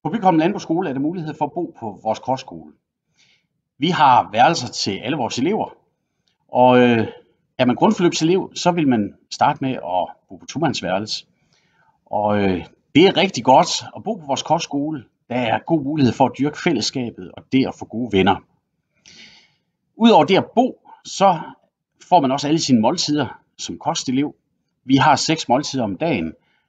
På Bygholm Landbrugsskole er der mulighed for at bo på vores kostskole. Vi har værelser til alle vores elever, og er man grundforløbselev, så vil man starte med at bo på tomandsværelse. Og det er rigtig godt at bo på vores kostskole. Der er god mulighed for at dyrke fællesskabet og det at få gode venner. Udover det at bo, så får man også alle sine måltider som kostelev. Vi har 6 måltider om dagen,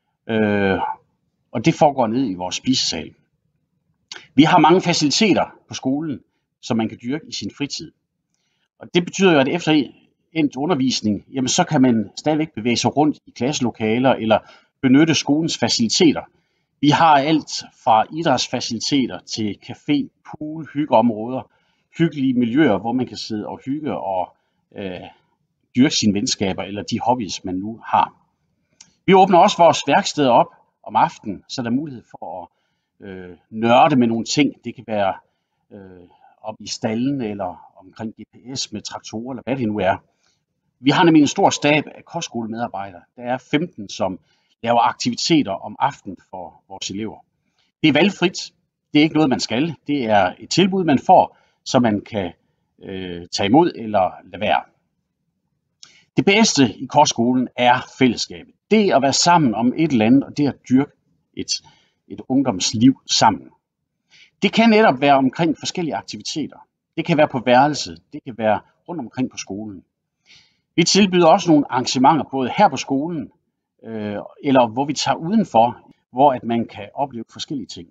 og det foregår ned i vores spisesal. Vi har mange faciliteter på skolen, som man kan dyrke i sin fritid. Og det betyder jo, at efter endt undervisning, jamen så kan man stadigvæk bevæge sig rundt i klasselokaler eller benytte skolens faciliteter. Vi har alt fra idrætsfaciliteter til café, pool, hyggeområder, hyggelige miljøer, hvor man kan sidde og hygge og dyrke sine venskaber eller de hobbies, man nu har. Vi åbner også vores værksteder op om aftenen, så der er mulighed for at nørde med nogle ting. Det kan være op i stallen eller omkring GPS med traktorer eller hvad det nu er. Vi har nemlig en stor stab af kostskolemedarbejdere. Der er 15, som laver aktiviteter om aftenen for vores elever. Det er valgfrit. Det er ikke noget, man skal. Det er et tilbud, man får, så man kan tage imod eller lade være. Det bedste i kostskolen er fællesskabet. Det at være sammen om et eller andet, og det at dyrke et ungdomsliv sammen. Det kan netop være omkring forskellige aktiviteter. Det kan være på værelset, det kan være rundt omkring på skolen. Vi tilbyder også nogle arrangementer, både her på skolen, eller hvor vi tager udenfor, hvor at man kan opleve forskellige ting.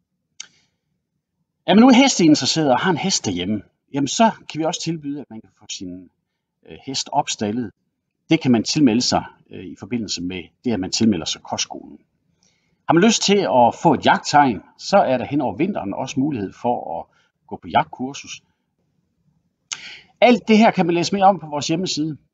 Er man nu hesteinteresseret og har en hest derhjemme, jamen så kan vi også tilbyde, at man kan få sin hest opstaldet. Det kan man tilmelde sig i forbindelse med det, at man tilmelder sig kostskolen. Har man lyst til at få et jagttegn, så er der hen over vinteren også mulighed for at gå på jagtkursus. Alt det her kan man læse mere om på vores hjemmeside.